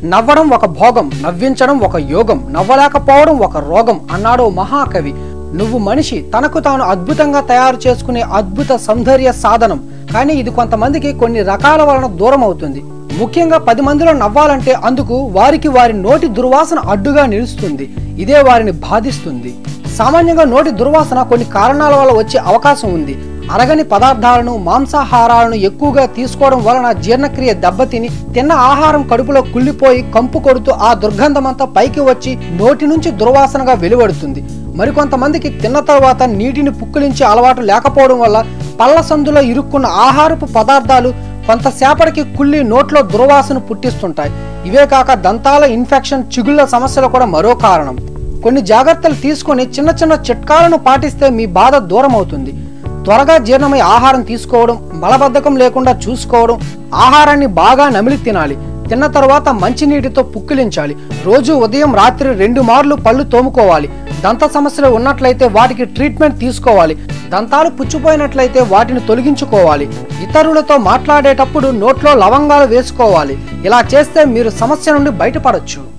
నవ్వడం ఒక భోగం, నవ్వించడం ఒక యోగం, నవ్వలేకపోవడం ఒక రోగం అన్నాడు మహాకవి. నువ్వు మనిషి తనకు తాను అద్భుతంగా తయారు చేసుకునే అద్భుత సౌందర్య సాధనం. కానీ ఇది కొంతమందికి కొన్ని రకాల వలన దూరం అవుతుంది. ముఖ్యంగా 10 మందిలో నవ్వాలంటే అందుకు వారికి వారి నోటి దుర్వాసన అడ్డుగా నిలుస్తుంది. ఇదే వారిని బాధిస్తుంది. సామాన్యంగా నోటి దుర్వాసన కొన్ని కారణాల వల్ల వచ్చే అవకాశం ఉంది. అరగని పదార్థాలను, మాంసాహారాలను ఎక్కువగా తీసుకోవడం వలన జీర్ణక్రియ దెబ్బతిని తిన్న ఆహారం కడుపులో కుళ్ళిపోయి కంపు కొడుతూ ఆ దుర్గంధమంతా పైకి వచ్చి నోటి నుంచి దుర్వాసనగా వెలువడుతుంది. మరికొంతమందికి తిన్న తర్వాత నీటిని పుక్కిలించే అలవాటు లేకపోవడం వల్ల పళ్ళ సందులో ఇరుక్కున్న ఆహారపు పదార్థాలు కొంతసేపటికి కుళ్ళి నోట్లో దుర్వాసన పుట్టిస్తుంటాయి. ఇవే కాక దంతాల ఇన్ఫెక్షన్, చిగుళ్ల సమస్యలు కూడా మరో కారణం. కొన్ని జాగ్రత్తలు తీసుకొని చిన్న చిన్న చిట్కాలను పాటిస్తే మీ బాధ దూరం అవుతుంది. త్వరగా జీర్ణమై ఆహారం తీసుకోవడం, మలబద్ధకం లేకుండా చూసుకోవడం, ఆహారాన్ని బాగా నమిలి తినాలి. తిన్న తర్వాత మంచినీటితో పుక్కిలించాలి. రోజు ఉదయం రాత్రి 2 మార్లు పళ్ళు తోముకోవాలి. దంత సమస్యలు ఉన్నట్లయితే వాటికి ట్రీట్మెంట్ తీసుకోవాలి. దంతాలు పుచ్చిపోయినట్లయితే వాటిని తొలగించుకోవాలి. ఇతరులతో మాట్లాడేటప్పుడు నోట్లో లవంగాలు వేసుకోవాలి. ఇలా చేస్తే మీరు సమస్య నుండి బయటపడొచ్చు.